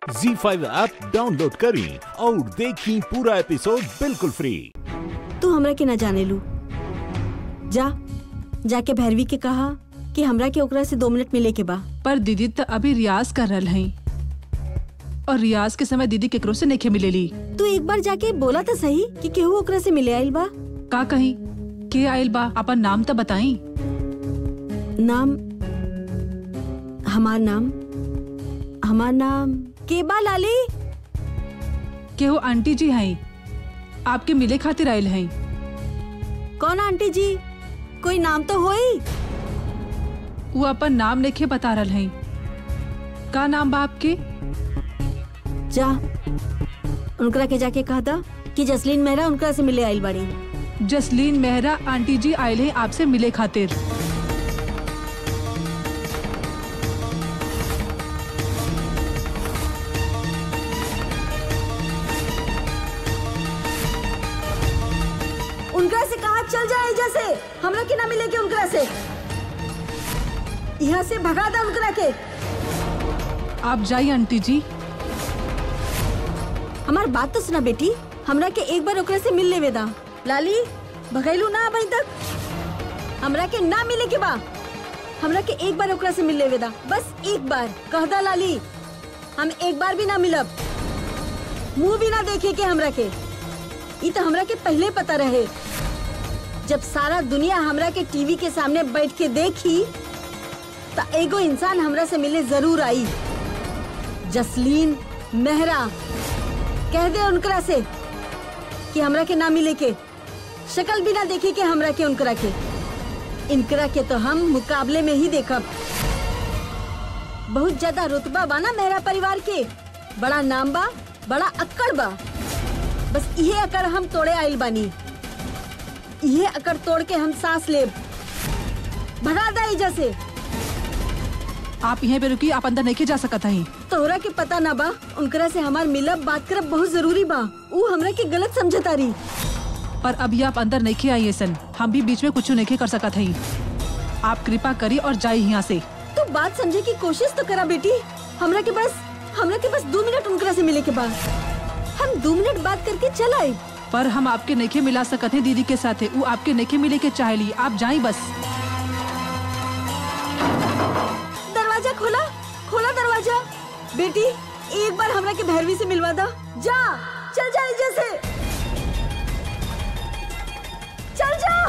ZEE5 app download करें और देखें पूरा एपिसोड बिल्कुल फ्री। तू हमरा के न जाने लू, जाके भैरवी के कहा कि हमरा के ओकरा से 2 मिनट मिले के बा। पर दीदी तो अभी रियाज कर रहा है और रियाज के समय दीदी केकरो से नहीं मिलेली। तू एक बार जाके बोला था सही कि केहू ओकरा से मिले आइल बा। का कहीं के आइल बा? अपन नाम तो बताई। नाम हमार नाम के बा लाली? केहू आंटी जी हैं, आपके मिले खातिर आइल हैं। कौन आंटी जी? कोई नाम तो होई। वो अपन नाम लेके बता रहा हैं। का नाम बा आपके? जा उनकरा के जाके कहा था कि जसलीन मेहरा उनकरा से मिले आइल बाड़ी। जसलीन मेहरा आंटी जी आइल हैं आपसे मिले खातिर। उनकरा से कहा चल जाए जैसे हमरा के ना मिले के उनकरा से। यहाँ से भगा दे उनकरा के। आप जाइए आंटी जी। हमार बात तो सुना बेटी, हमरा के एक बार ओकरा से मिल लेवे दा। लाली भगैलू ना अभी तक? हमरा के ना मिले के बा, हमरा के एक बार ओकरा से मिल लेवे दा। बस एक बार कह दा लाली, हम एक बार भी ना मिलब, मुंह भी ना देखे के हमरा के। ये तो हमरा के पहले पता रहे। जब सारा दुनिया हमरा के टीवी के सामने बैठ के देखी तो एगो इंसान हमरा से मिले जरूर आई। जसलीन मेहरा कह दे उनकरा से कि हमरा के ना मिले के, शक्ल भी ना देखे के हमरा के उनकरा के। इनकरा के तो हम मुकाबले में ही देखब। बहुत ज्यादा रुतबा बा ना मेहरा परिवार के, बड़ा नाम बा, बड़ा अक्कड़ बा। बस ये अकड़ हम तोड़े आइल बानी। ये अकड़ तोड़ के हम सांस लेब। भगा दा एजा से। आप यहाँ पे रुकी, आप अंदर नहीं जा सकत हैं। तोहरा के पता ना बा, उनकरा से हमार मिलब बात करब बहुत जरूरी बा। ऊ हमरा के गलत समझता रही। पर अभी आप अंदर नहीं आइए सन, हम भी बीच में कुछ नहीं कर सकत हैं। आप कृपा करी और जाइए यहाँ से। तू बात समझे की कोशिश तो करा बेटी। हमरा के बस 2 मिनट उनकरा से मिले के बाद हम 2 मिनट बात करके चल आए। पर हम आपके नहीं मिला सकते हैं दीदी के साथ। वो आपके नहीं मिले के चाहे ली। आप जाइए बस। दरवाजा खोला दरवाजा। बेटी एक बार हमरा के भैरवी से मिलवा दा। चल जा जैसे, चल जा।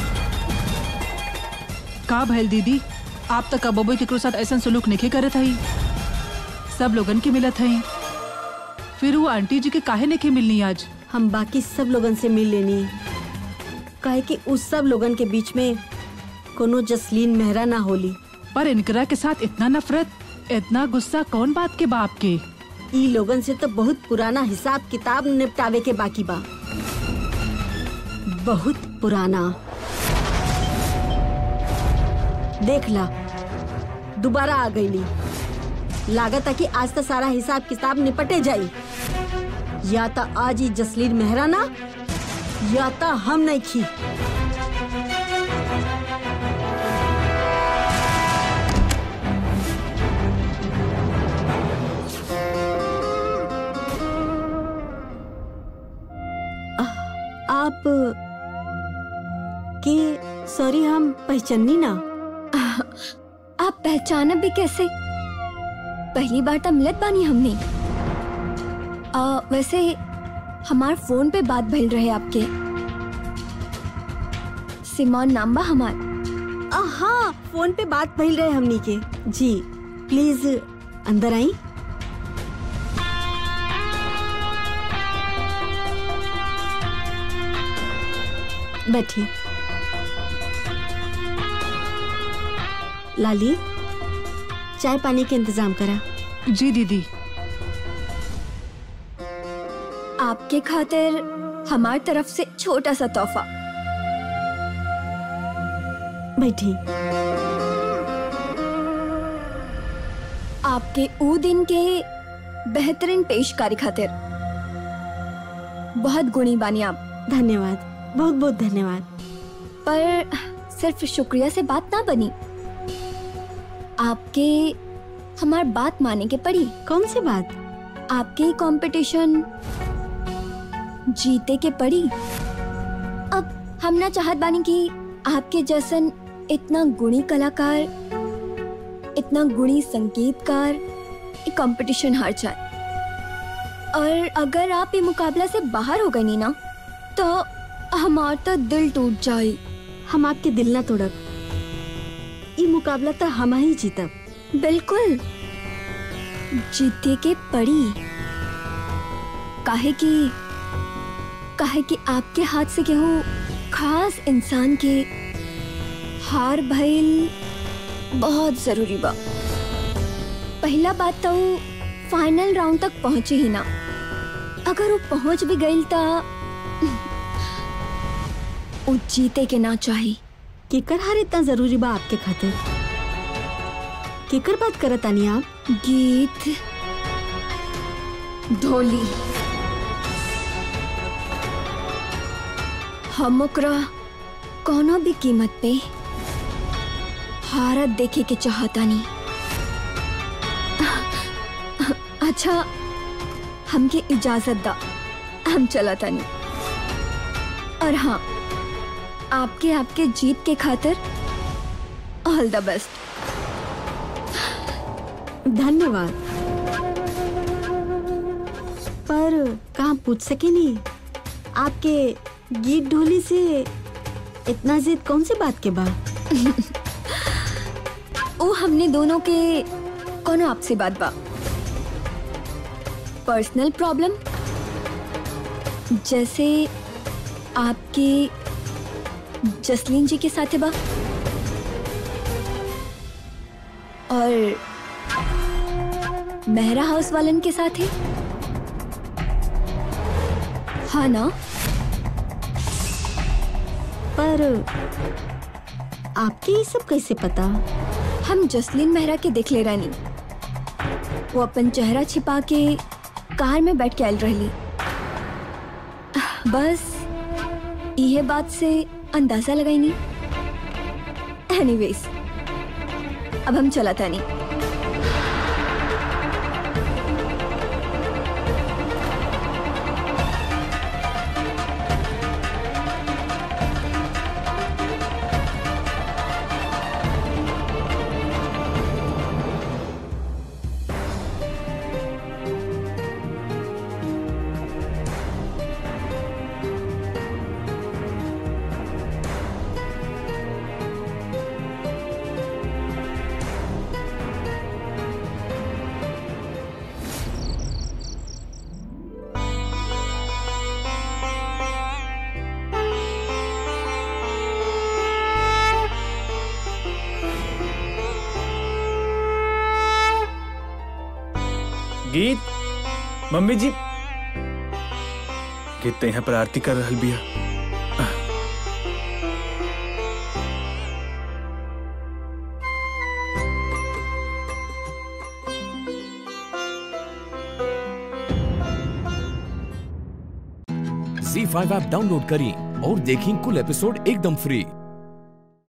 का भैल दीदी, आप तो कबोबो के साथ ऐसा सलूक नहीं करे थे। सब लोगन के मिलत हैं, फिर वो आंटी जी के काहे नहीं मिलनी आज? हम बाकी सब लोगन से मिल लेनी, काहे कि उस सब लोगन के बीच में कोनो जसलीन मेहरा ना होली। पर इनकरा के साथ इतना नफरत, इतना गुस्सा कौन बात के बाप के? ई लोगन से तो बहुत पुराना हिसाब किताब निपटावे के बाकी बा, बहुत पुराना। देख ला दोबारा आ गईली। लागत है कि आज तो सारा हिसाब किताब निपटे जाई। या तो आज ही जसलीन मेहरा ना, या तो हम नहीं खी। आप के सॉरी, हम पहचानी ना। आप पहचाना भी कैसे? पहली बार तो मिलत बानी हमने। वैसे हमार फोन पे बात भइल रहे आपके। सिमोन नाम बा हमार। हाँ, फोन पे बात भइल रहे हमनी के। जी प्लीज अंदर आई। बैठी। लाली चाय पानी के इंतजाम करा। जी दीदी। आपके खातिर हमार तरफ से छोटा सा तोहफा। बैठी। आपके ऊ दिन के बेहतरीन पेशकारी खातिर। बहुत गुणी बानी आप। धन्यवाद, बहुत बहुत धन्यवाद। पर सिर्फ शुक्रिया से बात ना बनी, आपके हमार बात माने के पड़ी। कौन सी बात? आपके कंपटीशन जीते के पड़ी। अब हम ना चाहत बानी कि आपके जैसन इतना गुणी कलाकार, इतना गुणी संगीतकार ये कंपटीशन हार जाए। और अगर आप ये मुकाबला से बाहर हो गए नी ना तो हमारा तो दिल टूट जाए। हम आपके दिल ना तोड़ब, ये मुकाबला तो हम ही जीतब। बिल्कुल जीते के पड़ी। काहे कि आपके हाथ से केहू खास इंसान के हार भइल बहुत जरूरी बा। पहला बात तो फाइनल राउंड तक पहुंचे ही ना। अगर वो पहुंच भी गई तो वो जीते के ना चाहिए। केकर हार इतना जरूरी बा आपके खातिर? केकर बात करत आनी आप? गीत ढोली हम ओकरा कोनो भी कीमत पे हारत देखे के चाहता नहीं। अच्छा हमके इजाजत दा, हम चलता नहीं। और हाँ, आपके जीत के खातिर ऑल द बेस्ट। धन्यवाद। पर कहाँ पूछ सके नहीं, आपके गीत ढोली से इतना जिद कौन सी बात के बाद? वो हमने दोनों के कोनो आपसे बात बा। पर्सनल प्रॉब्लम, जैसे आपके जसलीन जी के साथ बा और मेहरा हाउस वालन के साथ है। हाँ ना? पर आपके ये सब कैसे पता? हम जसलीन मेहरा के देख ले रानी। वो अपन चेहरा छिपा के कार में बैठ के आयल रही। बस यह बात से अंदाजा लगाई नहीं। एनीवेज, अब हम चलाता नहीं। गीत मम्मी जी कितने यहाँ पर आरती कर रहल बिया। ZEE5 ऐप डाउनलोड करें और देखें कुल एपिसोड एकदम फ्री।